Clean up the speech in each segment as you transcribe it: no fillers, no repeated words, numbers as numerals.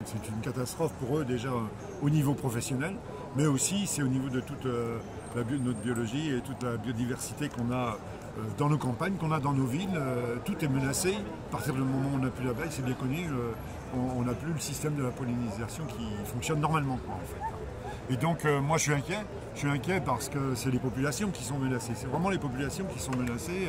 C'est une catastrophe pour eux déjà au niveau professionnel, mais aussi c'est au niveau de toute notre biologie et toute la biodiversité qu'on a dans nos campagnes, qu'on a dans nos villes. Tout est menacé. À partir du moment où on n'a plus l'abeille, c'est bien connu, on n'a plus le système de la pollinisation qui fonctionne normalement, quoi, en fait. Et donc moi je suis inquiet. Je suis inquiet parce que c'est les populations qui sont menacées. C'est vraiment les populations qui sont menacées.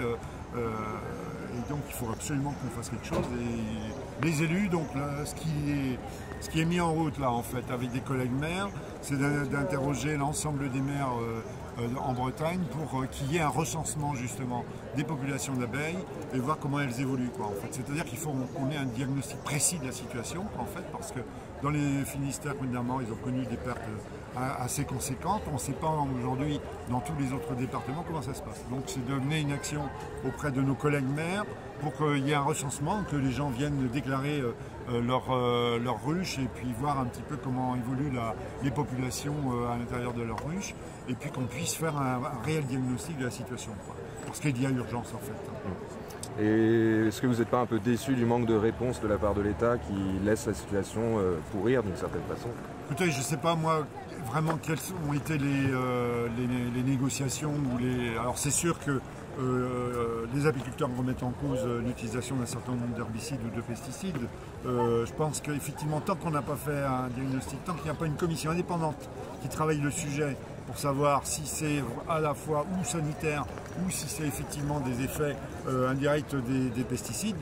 Et donc il faut absolument qu'on fasse quelque chose. Et les élus, donc là, ce qui est mis en route là en fait avec des collègues maires, c'est d'interroger l'ensemble des maires en Bretagne pour qu'il y ait un recensement justement des populations d'abeilles et voir comment elles évoluent, quoi, en fait. C'est-à-dire qu'il faut qu'on ait un diagnostic précis de la situation, en fait, parce que dans les Finistères, évidemment, ils ont connu des pertes assez conséquentes. On ne sait pas aujourd'hui dans tous les autres départements comment ça se passe. Donc c'est de mener une action auprès de nos collègues maires pour qu'il y ait un recensement, que les gens viennent déclarer leur ruche et puis voir un petit peu comment évoluent les populations à l'intérieur de leur ruche et puis qu'on puisse faire un réel diagnostic de la situation, quoi. Parce qu'il y a urgence en fait. Et est-ce que vous n'êtes pas un peu déçu du manque de réponse de la part de l'État qui laisse la situation pourrir d'une certaine façon? Écoutez, je ne sais pas moi vraiment quelles ont été les négociations. Alors c'est sûr que les apiculteurs remettent en cause l'utilisation d'un certain nombre d'herbicides ou de pesticides. Je pense qu'effectivement, tant qu'on n'a pas fait un diagnostic, tant qu'il n'y a pas une commission indépendante qui travaille le sujet pour savoir si c'est à la fois ou sanitaire ou si c'est effectivement des effets indirects des pesticides,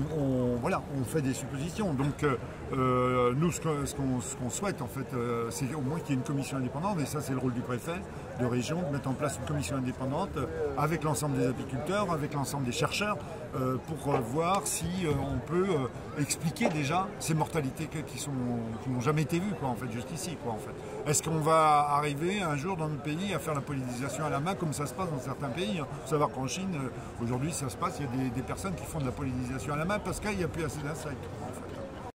on fait des suppositions. Donc nous, ce qu'on souhaite en fait, c'est au moins qu'il y ait une commission indépendante, et ça c'est le rôle du préfet de région, de mettre en place une commission indépendante avec l'ensemble des apiculteurs, avec l'ensemble des chercheurs, pour voir si on peut expliquer déjà ces mortalités qui n'ont jamais été vues, quoi, en fait, jusqu'ici, quoi, en fait. Est-ce qu'on va arriver un jour dans notre pays à faire la pollinisation à la main comme ça se passe dans certains pays? Il faut savoir qu'en Chine, aujourd'hui, ça se passe, il y a des personnes qui font de la pollinisation à la main parce qu'il n'y a plus assez d'insectes, en fait.